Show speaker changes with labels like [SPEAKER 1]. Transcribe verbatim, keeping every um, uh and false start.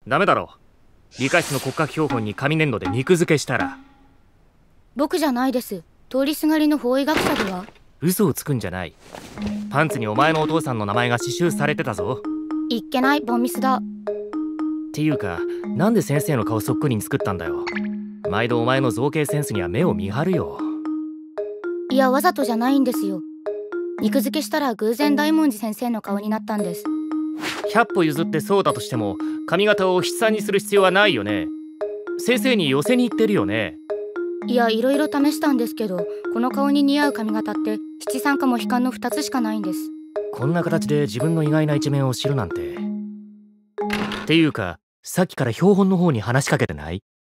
[SPEAKER 1] ダメだろ。理科室の骨格標本に紙粘土で肉付けしたら。
[SPEAKER 2] 僕じゃないです。通りすがりの法医学者では。
[SPEAKER 1] 嘘をつくんじゃない。パンツにお前のお父さんの名前が刺繍されてたぞ。
[SPEAKER 2] いっけないボンミスだ。
[SPEAKER 1] っていうか、なんで先生の顔そっくりに作ったんだよ。毎度お前の造形センスには目を見張るよ。
[SPEAKER 2] いや、わざとじゃないんですよ。肉付けしたら偶然大文字先生の顔になったんです。
[SPEAKER 1] ひゃっぽ譲ってそうだとしても、髪型を筆算にする必要はないよね。先生に寄せに行ってるよね。
[SPEAKER 2] いや、いろいろ試したんですけど、この顔に似合う髪型って七三かも悲観のふたつしかないんです。
[SPEAKER 1] こんな形で自分の意外な一面を知るなんて。っていうか、さっきから標本の方に話しかけてない？